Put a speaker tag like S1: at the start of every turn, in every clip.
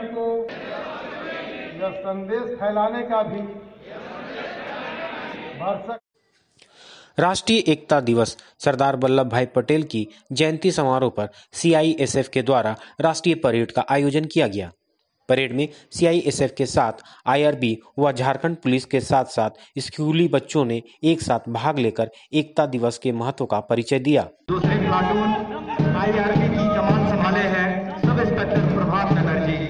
S1: राष्ट्रगीत को यह संदेश फैलाने का भी भरसक।
S2: राष्ट्रीय एकता दिवस सरदार वल्लभ भाई पटेल की जयंती समारोह पर सीआईएसएफ के द्वारा राष्ट्रीय परेड का आयोजन किया गया। परेड में सीआईएसएफ के साथ आईआरबी व झारखंड पुलिस के साथ साथ स्कूली बच्चों ने एक साथ भाग लेकर एकता दिवस के महत्व का परिचय दिया।
S3: दूसरे प्लाटून आईआरबी की कमान संभाले हैं sub inspector Prabhat Nagar ji.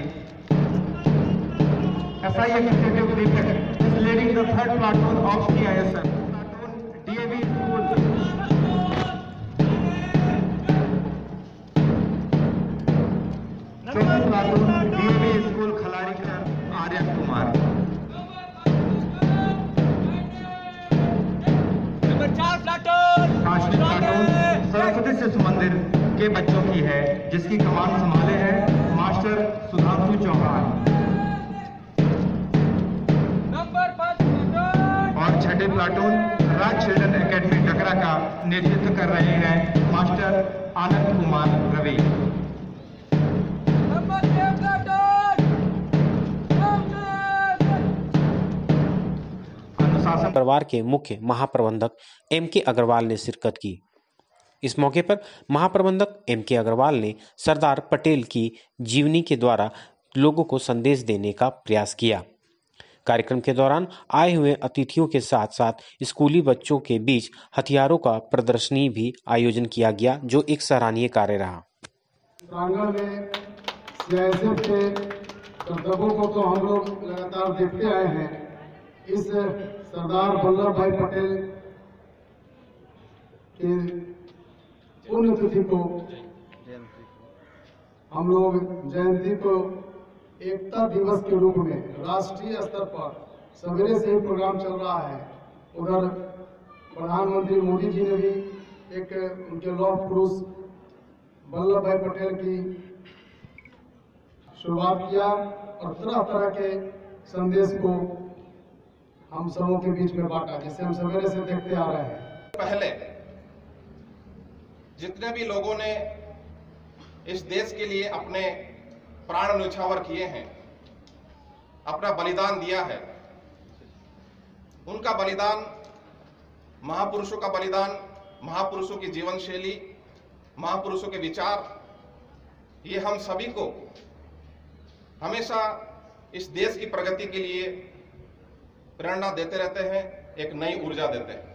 S3: SI executive Deepak is leading the third platoon of CISF. DAV school second platoon DAV school Khalari का आर्यन कुमार।
S4: नंबर 4 प्लाटून
S3: पांचवी प्लाटून सरस्वती शिशु मंदिर के बच्चों की है जिसकी कमान संभाले हैं master Sudhanshu Chauhan.
S4: Number 5 platoon
S3: और छठे platoon Raj children academy Dakra का नेतृत्व कर रहे हैं master Anand Kumar Ravi.
S4: Number 6 platoon
S3: अनुशासन
S2: परिवार के मुख्य महाप्रबंधक एम.के. अग्रवाल ने शिरकत की। इस मौके पर महाप्रबंधक एम.के. अग्रवाल ने सरदार पटेल की जीवनी के द्वारा लोगों को संदेश देने का प्रयास किया। कार्यक्रम के दौरान आए हुए अतिथियों के साथ साथ स्कूली बच्चों के बीच हथियारों का प्रदर्शनी भी आयोजन किया गया, जो एक सराहनीय कार्य रहा।
S1: प्रांगण में सीआईएसएफ के कर्तव्यों को तो हम लोग लगातार देखते आए हैं। इस सरदार वल्लभ भाई पटेल की पुण्यतिथि को हम लोग जयंती को एकता दिवस के रूप में राष्ट्रीय स्तर पर सवेरे से ही प्रोग्राम चल रहा है। उधर प्रधानमंत्री मोदी जी ने भी एक उनके लौह पुरुष वल्लभ भाई पटेल की शुरुआत किया और तरह तरह के संदेश को हम सबों के बीच में बांटा, जिसे हम सवेरे से देखते आ रहे हैं।
S5: पहले जितने भी लोगों ने इस देश के लिए अपने प्राण न्यौछावर किए हैं, अपना बलिदान दिया है, उनका बलिदान, महापुरुषों का बलिदान, महापुरुषों की जीवन शैली, महापुरुषों के विचार, ये हम सभी को हमेशा इस देश की प्रगति के लिए प्रेरणा देते रहते हैं, एक नई ऊर्जा देते हैं।